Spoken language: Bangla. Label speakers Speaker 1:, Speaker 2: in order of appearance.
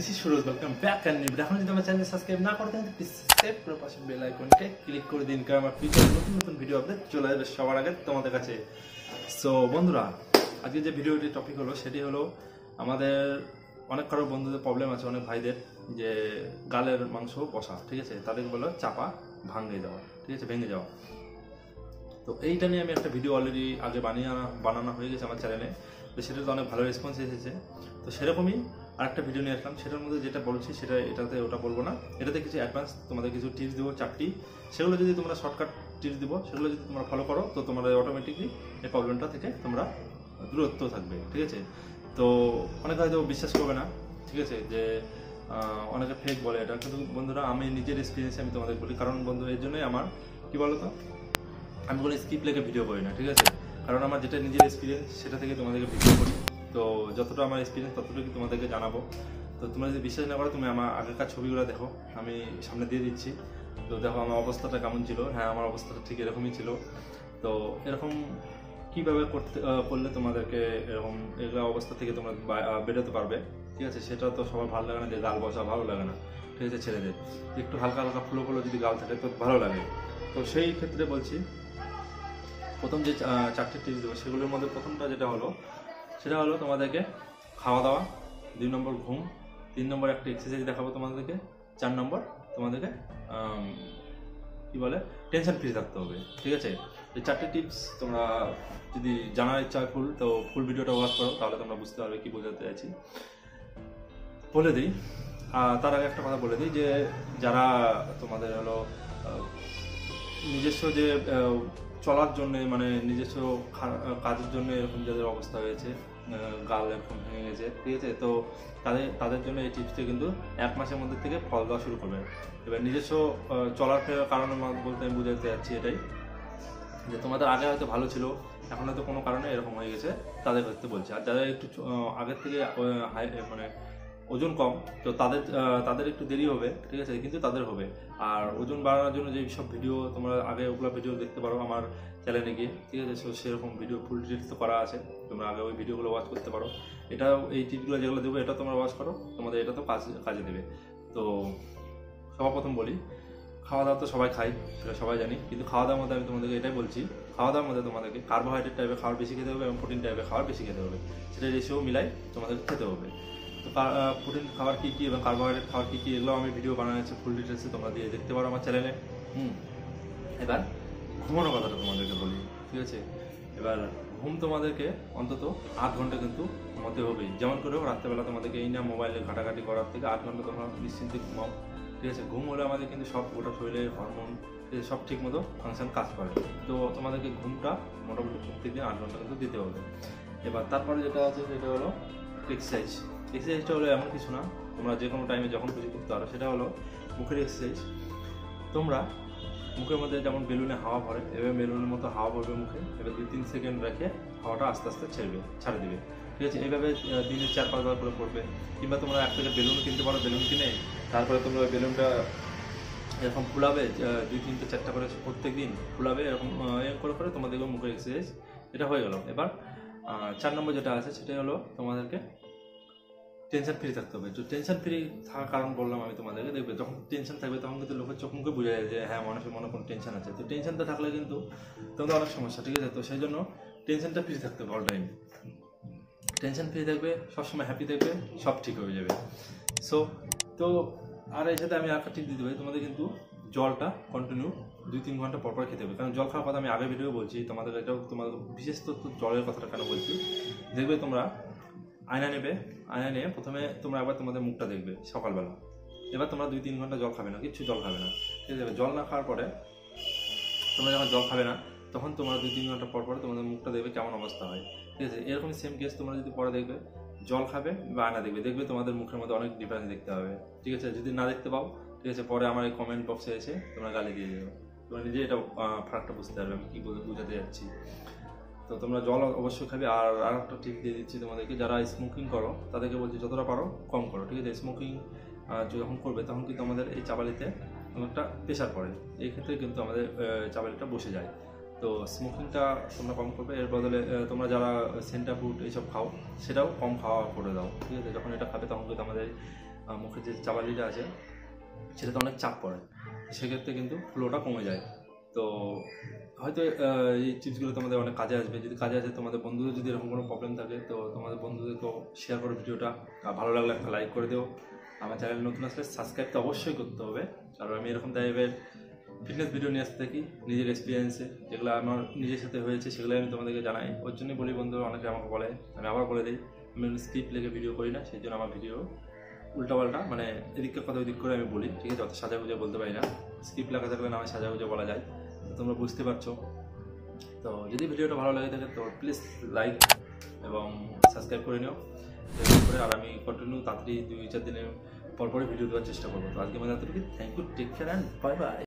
Speaker 1: This is Suraj, welcome back and new. এখন যদি আমার চ্যানেল সাবস্ক্রাইব না করতে তাহলে প্লিজ সাবস্ক্রাইব করে পাশে বেল আইকনকে ক্লিক করে দিন, কারণ আমার ফিউচার নতুন নতুন ভিডিও আপডেট চলে আসবে সবার আগে তোমাদের কাছে। সো বন্ধুরা, আজকে যে ভিডিওটির টপিক হলো সেটি হলো আমাদের অনেক কারো বন্ধুদের প্রবলেম আছে, অনেক ভাইদের, যে গালের মাংস বসা, ঠিক আছে, তাদেরকে বলো চাপা ভাঙে যাওয়া, ঠিক আছে, ভেঙে যাওয়া। তো এইটা নিয়ে আমি একটা ভিডিও অলরেডি আগে বানানো হয়ে গেছে আমার চ্যানেলে, তো সেটাতে অনেক ভালো রেসপন্স এসেছে। তো সেরকমই আরেকটা ভিডিও নিয়ে আসলাম, সেটার মধ্যে যেটা বলছি সেটা এটাতে ওটা বলবো না, এটাতে কিছু অ্যাডভান্স তোমাদের কিছু টিপস দেবো, 4টি। সেগুলো যদি তোমরা শর্টকাট টিপস দিব, সেগুলো যদি তোমরা ফলো করো তো তোমাদের অটোমেটিকলি এই প্রবলেমটা থেকে তোমরা দূরত্ব থাকবে, ঠিক আছে। তো অনেকে হয়তো বিশ্বাস করবে না, ঠিক আছে, যে অনেকে ফেক বলে এটা, কিন্তু বন্ধুরা আমি নিজের এক্সপিরিয়েন্সে আমি তোমাদের বলি, কারণ বন্ধু এর জন্যই আমার কি বলতো, আমি কোনো স্কিপ লেগে ভিডিও করি না, ঠিক আছে, কারণ আমার যেটা নিজের এক্সপিরিয়েন্স সেটা থেকে তোমাদেরকে ভিডিও করি। তো যতটা আমার এক্সপিরিয়েন্স ততটুকু তোমাদেরকে জানাবো। তো তোমরা যদি বিশ্বাস না করো, তুমি আমার আগেকার ছবিগুলো দেখো, আমি সামনে দিয়ে দিচ্ছি। তো দেখো আমার অবস্থাটা কেমন ছিল। হ্যাঁ, আমার অবস্থাটা ঠিক এরকমই ছিল। তো এরকম কীভাবে করলে তোমাদেরকে এরকম এগুলো অবস্থা থেকে তোমরা বেরোতে পারবে, ঠিক আছে। সেটা তো সবার ভালো লাগে না, যে গাল বসা ভালো লাগে না, ঠিক আছে, ছেলেদের একটু হালকা হালকা ফুলো ফুলো যদি গাল থাকে তো ভালো লাগে। তো সেই ক্ষেত্রে বলছি, প্রথম যে 4টে টিপস দেবো সেগুলোর মধ্যে প্রথমটা যেটা হলো সেটা হলো তোমাদেরকে খাওয়া দাওয়া, 2 নম্বর ঘুম, 3 নম্বর একটা এক্সারসাইজ দেখাবো তোমাদেরকে, 4 নম্বর তোমাদেরকে কি বলে টেনশন ফ্রি থাকতে হবে, ঠিক আছে। এই 4টে টিপস তোমরা যদি জানার ইচ্ছা হয় ফুল ভিডিওটা ওয়াচ করো, তাহলে তোমরা বুঝতে পারবে কি বোঝাতে চাইছি। বলে দিই, তার আগে একটা কথা বলে দিই, যে যারা তোমাদের হলো নিজস্ব যে চলার জন্যে, মানে নিজস্ব কাজের জন্য এরকম যাদের অবস্থা হয়েছে, গাল এরকম ভেঙে গেছে, ঠিক আছে, তো তাদের জন্য এই টিপসটা কিন্তু 1 মাসের মধ্যে থেকে ফল দেওয়া শুরু করবে। এবার নিজস্ব চলার ফেরার কারণে বলতে আমি বুঝাতে যাচ্ছি এটাই, যে তোমাদের আগে হয়তো ভালো ছিল, এখন হয়তো কোনো কারণে এরকম হয়ে গেছে, তাদের ক্ষেত্রে বলছি। আর যারা একটু আগের থেকে মানে ওজন কম, তো তাদের একটু দেরি হবে, ঠিক আছে, কিন্তু তাদের হবে। আর ওজন বাড়ানোর জন্য যে সব ভিডিও তোমরা আগে ওগুলো ভিডিও দেখতে পারো আমার চ্যানেলে গিয়ে, ঠিক আছে, সেরকম ভিডিও ফুল ডিটেলস তো করা আছে, তোমরা আগে ওই ভিডিওগুলো ওয়াচ করতে পারো। এটাও এই টিপগুলো যেগুলো দেবো এটা তোমরা ওয়াচ করো, তোমাদের এটা তো কাজে দেবে। তো সর্বপ্রথম বলি, খাওয়া দাওয়া তো সবাই খাই, সেটা সবাই জানি, কিন্তু খাওয়া দাওয়ার মধ্যে আমি তোমাদেরকে এটাই বলছি, খাওয়া দাওয়ার মধ্যে তোমাদেরকে কার্বোহাইড্রেট টাইপের খাবার বেশি খেতে হবে এবং প্রোটিন টাইপের খাবার বেশি খেতে হবে, সেটা রেশিও মিলাই তোমাদেরকে খেতে হবে। তো প্রোটিন খাবার কী কী এবং কার্বোহাইড্রেট খাবার কী কী, এগুলো আমি ভিডিও বানানো আছে ফুল ডিটেলসে, তোমরা দিয়ে দেখতে পারো আমার চ্যানেলে। এবার ঘুমানোর কথাটা তোমাদেরকে বলি, ঠিক আছে। এবার ঘুম তোমাদেরকে অন্তত 8 ঘন্টা কিন্তু ঘুমাতে হবেই, যেমন করেও রাত্রেবেলা তোমাদেরকে এই না মোবাইলে ঘাটাঘাটি করার থেকে 8 ঘন্টা তোমরা নিশ্চিন্তে ঘুমাও, ঠিক আছে। ঘুম হলে আমাদের কিন্তু সব গোটা শরীরের হরমোন সব ঠিক মতো ফাংশন কাজ করে। তো তোমাদেরকে ঘুমটা মোটামুটি প্রত্যেকদিন 8 ঘন্টা কিন্তু দিতে হবে। এবার তারপরে যেটা আছে সেটা হলো এক্সারসাইজটা হলো এমন কিছু না, তোমরা যে কোনো টাইমে যখন খুশি করতে পারো। সেটা হলো মুখের এক্সারসাইজ। তোমরা মুখের মধ্যে যেমন বেলুনে হাওয়া ভরে, এবার বেলুনের মতো হাওয়া ভরবে মুখে, এবার 2-3 সেকেন্ড রেখে হাওয়াটা আস্তে আস্তে ছাড়ে দিবে, ঠিক আছে। এইভাবে দিনে 4-5 বার করে করবে। কিংবা তোমরা এক প্যাকেট বেলুন কিনতে পারো, বেলুন কিনে তারপরে তোমরা বেলুনটা এরকম ফুলাবে, 2-3-4টা করে প্রত্যেক দিন ফুলাবে, এরকম করে তোমাদেরকে মুখের এক্সারসাইজ এটা হয়ে গেল। এবার 4 নম্বর যেটা আছে সেটা হলো তোমাদেরকে টেনশন ফ্রি থাকতে হবে। তো টেনশন ফ্রি থাকার কারণ বললাম আমি তোমাদেরকে, দেখবে যখন টেনশন থাকবে তখন কিন্তু লোকের চোখ মুখে বোঝা যায় যে হ্যাঁ, মানুষের মনে কোনো টেনশন আছে। তো টেনশনটা থাকলে কিন্তু তোমাদের অনেক সমস্যা, ঠিক আছে। তো সেই জন্য টেনশনটা ফ্রি থাকতে হবে অল টাইম। টেনশন ফ্রি থাকবে, সবসময় হ্যাপি থাকবে, সব ঠিক হয়ে যাবে। তো আর এর সাথে আমি একটা টিপ দিতে পারি, তোমাদের কিন্তু জলটা কন্টিনিউ 2-3 ঘন্টা পর খেতে হবে। কারণ জল খাওয়ার কথা আমি আগে ভিডিও বলছি তোমাদের, এটাও তোমাদের বিশেষ তো জলের কথাটা কেন বলছি, দেখবে তোমরা আয়না নিয়ে প্রথমে তোমরা একবার তোমাদের মুখটা দেখবে সকালবেলা। এবার তোমরা 2-3 ঘন্টা জল খাবে না, কিচ্ছু জল খাবে না, ঠিক আছে। জল না খাওয়ার পরে তোমরা যখন জল খাবে না, তখন তোমরা 2-3 ঘন্টা পর তোমাদের মুখটা দেখবে কেমন অবস্থা হয়, ঠিক আছে। এরকম সেম কেস তোমরা যদি পরে দেখবে, জল খাবে বা আয়না দেখবে তোমাদের মুখের মধ্যে অনেক ডিফারেন্স দেখতে হবে, ঠিক আছে। যদি না দেখতে পাও, ঠিক আছে, পরে আমার এই কমেন্ট বক্সে এসে তোমরা গালি দিয়ে দেবে, তোমরা নিজে এটা ফারাকটা বুঝতে পারবে আমি কী বুঝাতে যাচ্ছি। তো তোমরা জল অবশ্যই খাবে। আর একটা টিপ দিয়ে দিচ্ছি তোমাদেরকে, যারা স্মোকিং করো তাদেরকে বলছি যতটা পারো কম করো, ঠিক আছে। স্মোকিং যখন করবে তখন কিন্তু আমাদের এই চাবালিতে অনেকটা প্রেশার পড়ে, এই ক্ষেত্রে কিন্তু আমাদের চাবালিটা বসে যায়। তো স্মোকিংটা তোমরা কম করবে, এর বদলে তোমরা যারা সেন্টা ফুড এইসব খাও সেটাও কম খাওয়া করে দাও, ঠিক আছে। যখন এটা খাবে তখন কিন্তু আমাদের মুখের যে চাবালিটা আছে সেটাতে অনেক চাপ পড়ে, সেক্ষেত্রে কিন্তু ফ্লোটা কমে যায়। তো হয়তো এই টিপসগুলো তোমাদের অনেক কাজে আসবে। যদি কাজে আসে, তোমাদের বন্ধুদের যদি এরকম কোনো প্রবলেম থাকে তো তোমাদের বন্ধুদেরকেও শেয়ার করো ভিডিওটা। ভালো লাগলে একটা লাইক করে দিও। আমার চ্যানেল নতুন আসলে সাবস্ক্রাইব তো অবশ্যই করতে হবে, কারণ আমি এরকম টাইপের ফিটনেস ভিডিও নিয়ে আসতে থাকি নিজের এক্সপিরিয়েন্সে, যেগুলো আমার নিজের সাথে হয়েছে সেগুলো আমি তোমাদেরকে জানাই। ওর জন্যই বলি বন্ধুরা, অনেকে আমাকে বলে, আমি আবার বলে দিই, আমি স্ক্রিপ্ট লিখে ভিডিও করি না, সেই জন্য আমার ভিডিও উল্টাপাল্টা মানে এদিকের কথা ওদিক করে আমি বলি, ঠিক আছে? অত সাজা গুজে বলতে পারি না। স্ক্রিপ্ট লেখা থাকলে না হয় সাজা গুজে বলা যায়, তো তোমরা বুঝতে পারছো। তো যদি ভিডিওটা ভালো লাগে থাকে তো প্লিজ লাইক এবং সাবস্ক্রাইব করে নিও করে। আর আমি কন্টিনিউ তাড়াতাড়ি 2-4 দিনের পরপরই ভিডিও দেওয়ার চেষ্টা করবো। তো আজকে আমাদের এতটুকু। Thank you, take care and bye by.